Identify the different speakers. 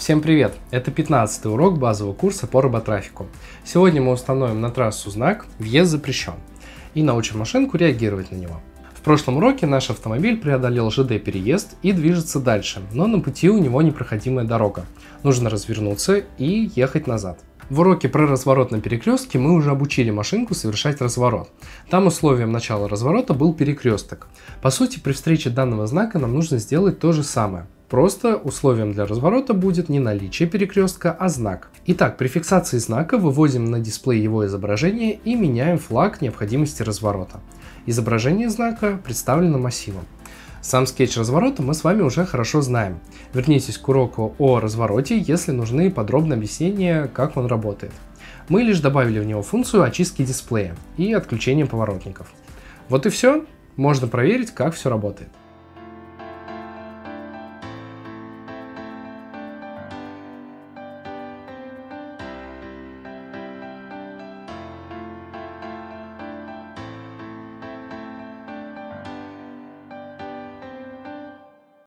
Speaker 1: Всем привет! Это 15-й урок базового курса по роботрафику. Сегодня мы установим на трассу знак «Въезд запрещен» и научим машинку реагировать на него. В прошлом уроке наш автомобиль преодолел ЖД-переезд и движется дальше, но на пути у него непроходимая дорога. Нужно развернуться и ехать назад. В уроке про разворот на перекрестке мы уже обучили машинку совершать разворот. Там условием начала разворота был перекресток. По сути, при встрече данного знака нам нужно сделать то же самое. Просто условием для разворота будет не наличие перекрестка, а знак. Итак, при фиксации знака выводим на дисплей его изображение и меняем флаг необходимости разворота. Изображение знака представлено массивом. Сам скетч разворота мы с вами уже хорошо знаем. Вернитесь к уроку о развороте, если нужны подробные объяснения, как он работает. Мы лишь добавили в него функцию очистки дисплея и отключения поворотников. Вот и все. Можно проверить, как все работает.